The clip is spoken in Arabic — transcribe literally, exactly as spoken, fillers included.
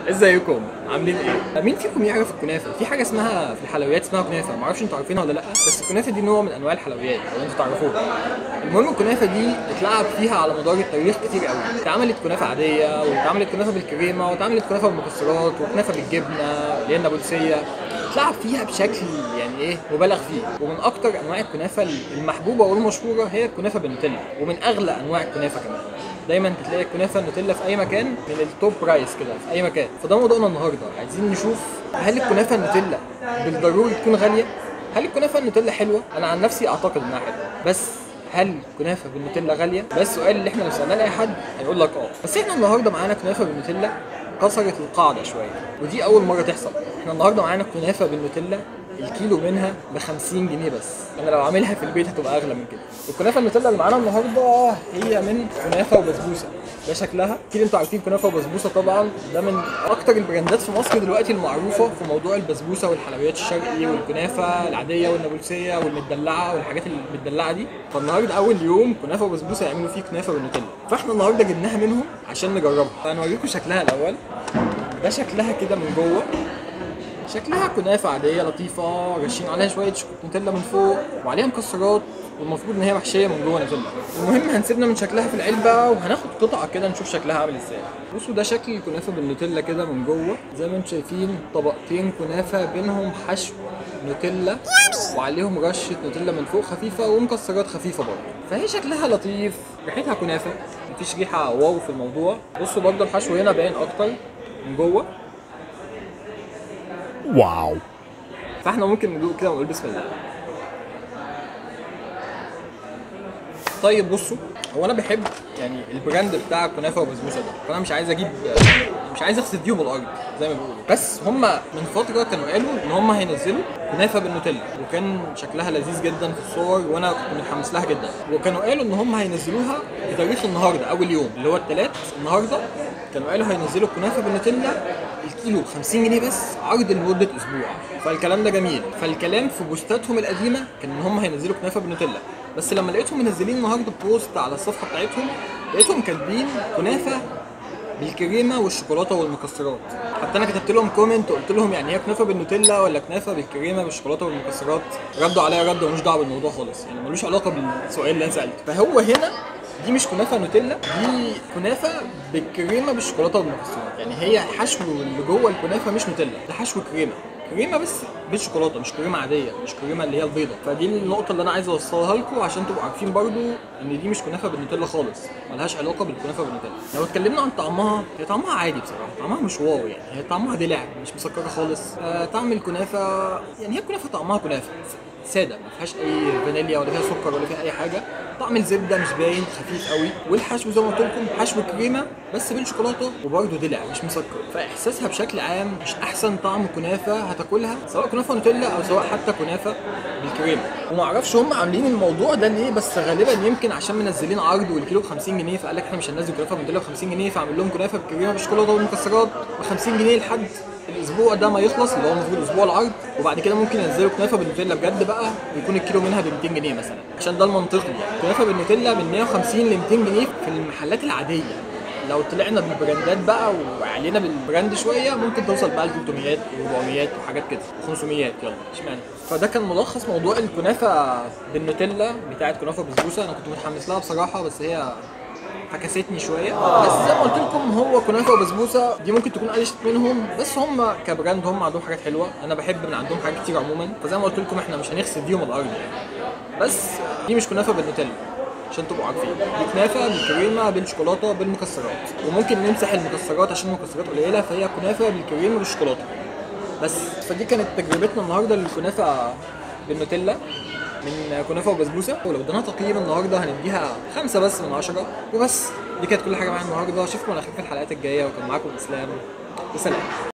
ازيكم عاملين ايه؟ مين فيكم يعرف الكنافه؟ في حاجه اسمها في الحلويات اسمها كنافه، معرفش انتوا عارفينها ولا لا، بس الكنافه دي نوع من انواع الحلويات لو انتوا تعرفوها. المهم الكنافه دي اتلعب فيها على مدار التاريخ كتير قوي، اتعملت كنافه عاديه واتعملت كنافه بالكريمه واتعملت كنافه بالمكسرات وكنافه بالجبنه اللي هي النابلسيه. اتلعب فيها بشكل يعني ايه مبالغ فيه، ومن اكتر انواع الكنافه المحبوبه والمشهوره هي الكنافه بالنوتيلا، ومن اغلى انواع الكنافه كمان. دايما تلاقي الكنافه النوتيلا في اي مكان من التوب برايس كده في اي مكان. فده موضوعنا النهارده، عايزين نشوف هل الكنافه النوتيلا بالضروري تكون غاليه؟ هل الكنافه النوتيلا حلوه؟ انا عن نفسي اعتقد انها حلوه، بس هل كنافه بالنوتيلا غاليه؟ ده السؤال اللي احنا لو سالناه لاي حد هيقول لك اه. بس احنا النهارده معانا كنافه بالنوتيلا كسرت القاعده شويه، ودي اول مره تحصل. احنا النهارده معانا كنافه بالنوتيلا الكيلو منها ب خمسين جنيه بس. انا لو عاملها في البيت هتبقى اغلى من كده. الكنافه النوتيلا اللي معانا النهارده هي من كنافه وبسبوسه. ده شكلها اكيد انتوا عارفين كنافه وبسبوسه طبعا، ده من اكتر البراندات في مصر دلوقتي المعروفه في موضوع البسبوسه والحلويات الشرقي والكنافه العاديه والنابلسيه والمدلعه والحاجات المدلعه دي. فالنهارده اول يوم كنافه وبسبوسه يعملوا فيه كنافه بالنوتيلا، فاحنا النهارده جبناها منهم عشان نجربها. فهنوريكم شكلها الاول. ده شكلها كده من جوه، شكلها كنافه عاديه لطيفه، رشين عليها شويه نوتيلا من فوق وعليها مكسرات، والمفروض ان هي محشيه من جوه نوتيلا. المهم هنسيبنا من شكلها في العلبه وهناخد قطعه كده نشوف شكلها عامل ازاي. بصوا ده شكل الكنافه بالنوتيلا كده من جوه، زي ما انتم شايفين طبقتين كنافه بينهم حشو نوتيلا وعليهم رشه نوتيلا من فوق خفيفه ومكسرات خفيفه برضه. فهي شكلها لطيف، ريحتها كنافه، مفيش ريحه واو في الموضوع. بصوا برضه الحشو هنا باين اكتر من جوه. واو. فاحنا ممكن ندوق كده ونقول بسم الله. طيب بصوا، هو انا بحب يعني البراند بتاع كنافه وبسبوسه ده، فانا مش عايز اجيب مش عايز اغسل بيهم الارض زي ما بيقولوا. بس هم من فتره كانوا قالوا ان هم هينزلوا كنافه بالنوتيلا، وكان شكلها لذيذ جدا في الصور وانا كنت متحمس لها جدا. وكانوا قالوا ان هم هينزلوها بتاريخ النهارده اول يوم اللي هو الثلاث النهارده. كانوا قالوا هينزلوا الكنافه بالنوتيلا الكيلو ب خمسين جنيه بس، عرض لمده اسبوع. فالكلام ده جميل. فالكلام في بوستاتهم القديمه كان ان هم هينزلوا كنافه بالنوتيلا، بس لما لقيتهم منزلين النهارده بوست على الصفحه بتاعتهم لقيتهم كاتبين كنافه بالكريمه والشوكولاته والمكسرات. حتى انا كتبت لهم كومنت وقلت لهم يعني هي كنافه بالنوتيلا ولا كنافه بالكريمه بالشوكولاته والمكسرات؟ ردوا عليا رد ملوش دعوه بالموضوع خالص، يعني ملوش علاقه بالسؤال اللي انا سالته. فهو هنا دي مش كنافه نوتيلا، دي كنافه بالكريمه بالشوكولاته والمكسرات. يعني هي حشو اللي جوه الكنافه مش نوتيلا، ده حشو كريمه كريمه بس بالشوكولاته، مش كريمه عاديه، مش كريمه اللي هي البيضه. فدي النقطه اللي انا عايز اوصلها لكم عشان تبقوا عارفين برضو ان دي مش كنافه بالنوتيلا خالص، ملهاش علاقه بالكنافه بالنوتيلا. لو اتكلمنا عن طعمها، هي طعمها عادي بصراحه، طعمها مش واو يعني، هي طعمها دلع مش مسكره خالص. آه طعم الكنافه يعني هي كنافه طعمها كنافه ساده، ما فيهاش اي فانيليا ولا فيها سكر ولا فيها اي حاجه. طعم الزبده مش باين، خفيف قوي، والحشو زي ما قلت لكم حشو كريمه بس بالشوكولاته وبرده دلع مش مسكر. فاحساسها بشكل عام مش احسن طعم كنافه هتاكلها، سواء كنافه نوتيلا او سواء حتى كنافه بالكريمه. وما اعرفش هم عاملين الموضوع ده ليه، بس غالبا يمكن عشان منزلين عرض والكيلو ب خمسين جنيه، فقال لك احنا مش هننزل كنافه بالنوتيلا ب خمسين جنيه، فعمل لهم كنافه بالكريمه بالشوكولاته والمكسرات ب خمسين جنيه لحد الاسبوع ده ما يخلص، اللي هو المفروض اسبوع العرض. وبعد كده ممكن ينزلوا كنافه بالنوتيلا بجد بقى ويكون الكيلو منها ب ميتين جنيه مثلا، عشان ده المنطقي. يعني كنافه بالنوتيلا من مية وخمسين ل ميتين جنيه في المحلات العاديه. لو طلعنا بالبراندات بقى وعلينا بالبراند شويه ممكن توصل بقى ل ثلاثمية واربعمية وحاجات كده خمسمية، يلا اشمعنى. فده كان ملخص موضوع الكنافه بالنوتيلا بتاعت كنافه بسبوسه. انا كنت متحمس لها بصراحه، بس هي فكستني شويه. بس زي ما قلت لكم هو كنافه وبسبوسه دي ممكن تكون قلشت منهم، بس هم كبراند هم عندهم حاجات حلوه، انا بحب من عندهم حاجات كتير عموما. فزي ما قلت لكم احنا مش هنغسل بيهم الارض يعني. بس دي مش كنافه بالنوتيلا عشان تبقوا عارفين، دي كنافه بالكريمه بالشوكولاته بالمكسرات، وممكن نمسح المكسرات عشان المكسرات قليله، فهي كنافه بالكريمه بالشوكولاته بس. فدي كانت تجربتنا النهارده للكنافه بالنوتيلا من كنافه وبسبوسه. ولو اديناها تقييم النهارده هنديها خمسة بس من عشرة. وبس دي كانت كل حاجه معايا النهارده، اشوفكم على خير في الحلقات الجايه، وكان معاكم اسلام وسلام.